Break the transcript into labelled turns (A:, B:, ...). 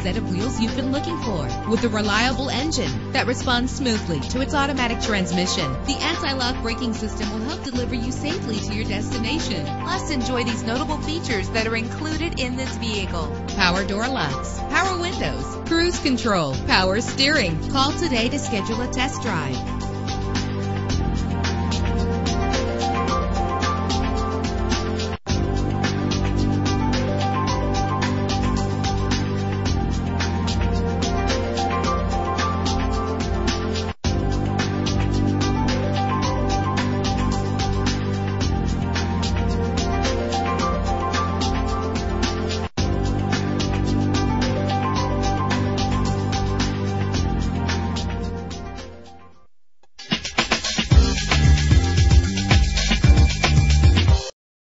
A: set of wheels you've been looking for. With a reliable engine that responds smoothly to its automatic transmission, the anti-lock braking system will help deliver you safely to your destination. Plus, enjoy these notable features that are included in this vehicle: power door locks, power windows, cruise control, power steering. Call today to schedule a test drive.